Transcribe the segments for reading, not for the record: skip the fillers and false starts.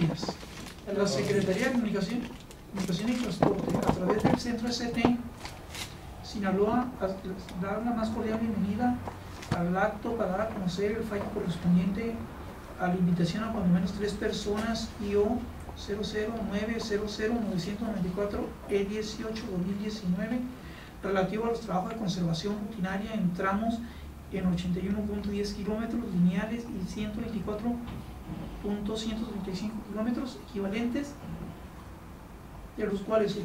días. La Secretaría de Comunicación y Transporte, a través del Centro ST Sinaloa, da la más cordial bienvenida al acto para dar a conocer el fallo correspondiente a la invitación a cuando menos 3 personas IO 00900-994-E18-2019 relativo a los trabajos de conservación rutinaria en tramos en 81.10 kilómetros lineales y 124.135 kilómetros equivalentes, de los cuales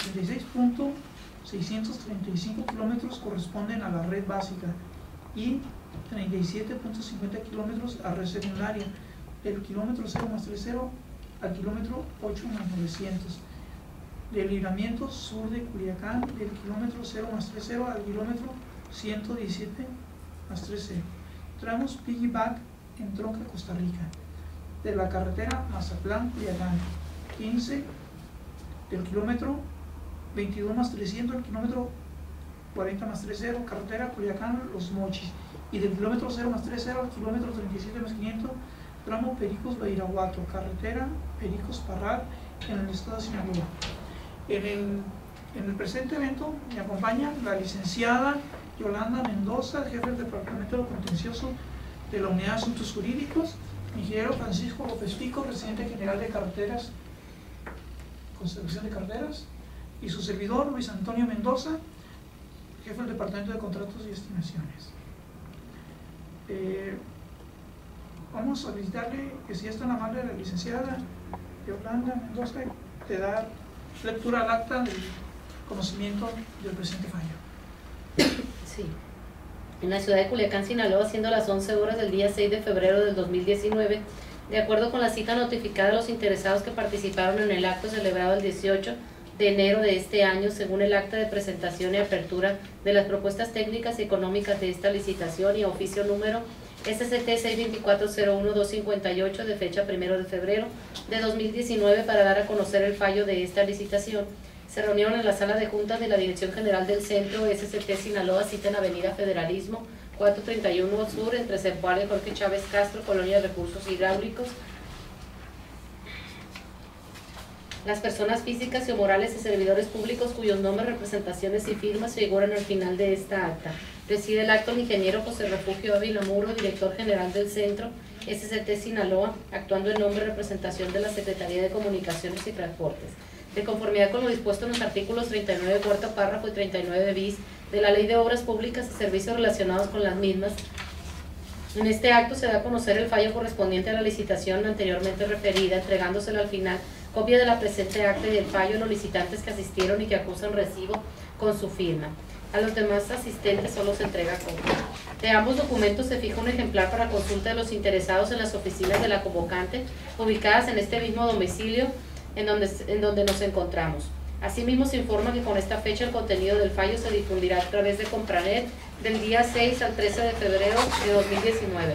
86.635 kilómetros corresponden a la red básica y 37.50 kilómetros a red secundaria, del kilómetro 0 más 30 al kilómetro 8 más 900, del libramiento sur de Culiacán, del kilómetro 0 más 30 al kilómetro 117 más 30, tramos Piggyback en Tronca, Costa Rica, de la carretera Mazatlán-Culiacán, 15, del kilómetro 22 más 300 al kilómetro 40 más 30, carretera Culiacán-Los Mochis, y del kilómetro 0 más 30 al kilómetro 37 más 500, tramo Pericos-Badiraguato, carretera Pericos-Parral, en el estado de Sinaloa. En el presente evento me acompaña la licenciada Yolanda Mendoza, jefe del Departamento de Contencioso de la Unidad de Asuntos Jurídicos, ingeniero Francisco López Pico, presidente general de Carreteras, Conservación de Carreteras, y su servidor Luis Antonio Mendoza, jefe del Departamento de Contratos y Estimaciones. Vamos a solicitarle que, si es tan amable, la licenciada Yolanda Mendoza te da lectura al acta del conocimiento del presente fallo. Sí. En la ciudad de Culiacán, Sinaloa, siendo las 11 horas del día 6 de febrero del 2019, de acuerdo con la cita notificada a los interesados que participaron en el acto celebrado el 18 de enero de este año, según el acta de presentación y apertura de las propuestas técnicas y económicas de esta licitación y oficio número SCT 624-01258 de fecha 1 de febrero de 2019 para dar a conocer el fallo de esta licitación, se reunieron en la sala de juntas de la Dirección General del Centro SCT Sinaloa, cita en Avenida Federalismo 431 Sur, entre Zempoala y Jorge Chávez Castro, Colonia de Recursos Hidráulicos, las personas físicas y morales y servidores públicos cuyos nombres, representaciones y firmas figuran al final de esta acta. Preside el acto el ingeniero José Refugio Ávila Muro, director general del Centro SCT Sinaloa, actuando en nombre y representación de la Secretaría de Comunicaciones y Transportes. De conformidad con lo dispuesto en los artículos 39 cuarto párrafo y 39 bis de la Ley de Obras Públicas y Servicios relacionados con las mismas, en este acto se da a conocer el fallo correspondiente a la licitación anteriormente referida, entregándosela al final copia de la presente acta y del fallo a los licitantes que asistieron y que acusan recibo con su firma. A los demás asistentes solo se entrega copia. De ambos documentos se fija un ejemplar para consulta de los interesados en las oficinas de la convocante, ubicadas en este mismo domicilio en donde nos encontramos. Asimismo, se informa que con esta fecha el contenido del fallo se difundirá a través de Compranet del día 6 al 13 de febrero de 2019.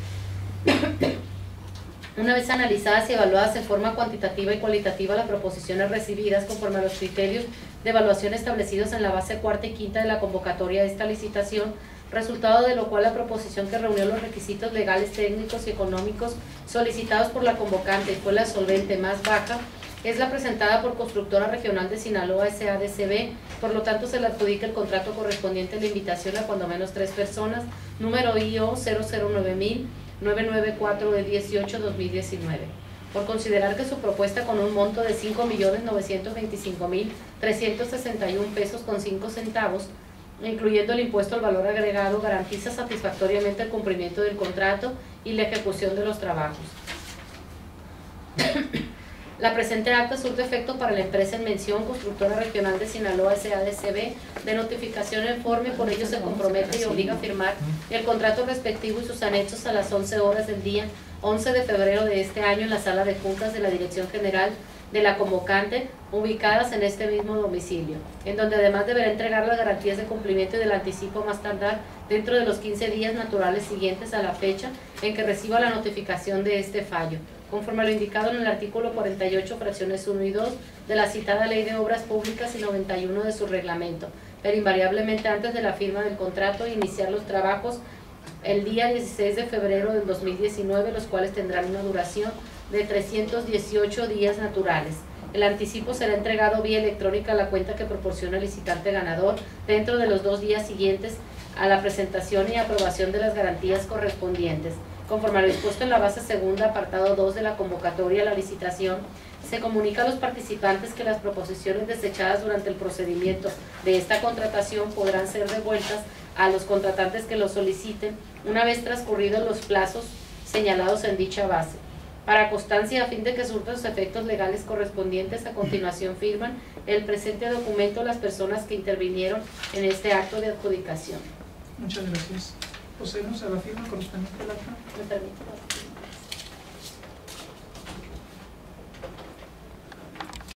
Una vez analizadas y evaluadas en forma cuantitativa y cualitativa las proposiciones recibidas conforme a los criterios de evaluación establecidos en la base cuarta y quinta de la convocatoria de esta licitación, resultado de lo cual la proposición que reunió los requisitos legales, técnicos y económicos solicitados por la convocante y fue la solvente más baja, es la presentada por Constructora Regional de Sinaloa SADCB, por lo tanto se le adjudica el contrato correspondiente a la invitación a cuando menos 3 personas, número IO 00994 de 18-2019. Por considerar que su propuesta, con un monto de 5.925.361 pesos con 5 centavos, incluyendo el impuesto al valor agregado, garantiza satisfactoriamente el cumplimiento del contrato y la ejecución de los trabajos. La presente acta surte efecto para la empresa en mención, Constructora Regional de Sinaloa SADCB, de notificación en forma, y por ello se compromete y obliga a firmar el contrato respectivo y sus anexos a las 11 horas del día 11 de febrero de este año en la sala de juntas de la Dirección General de la convocante, ubicadas en este mismo domicilio, en donde además deberá entregar las garantías de cumplimiento y del anticipo más tardar dentro de los 15 días naturales siguientes a la fecha en que reciba la notificación de este fallo, conforme a lo indicado en el artículo 48, fracciones 1 y 2 de la citada Ley de Obras Públicas y 91 de su reglamento, pero invariablemente antes de la firma del contrato, iniciar los trabajos el día 16 de febrero del 2019, los cuales tendrán una duración de 318 días naturales. El anticipo será entregado vía electrónica a la cuenta que proporciona el licitante ganador dentro de los 2 días siguientes a la presentación y aprobación de las garantías correspondientes. Conforme a lo dispuesto en la base segunda, apartado 2 de la convocatoria a la licitación, se comunica a los participantes que las proposiciones desechadas durante el procedimiento de esta contratación podrán ser devueltas a los contratantes que lo soliciten una vez transcurridos los plazos señalados en dicha base. Para constancia, a fin de que surtan los efectos legales correspondientes, a continuación firman el presente documento las personas que intervinieron en este acto de adjudicación. Muchas gracias. Procedemos a la firma correspondiente al acta. ¿Me permite?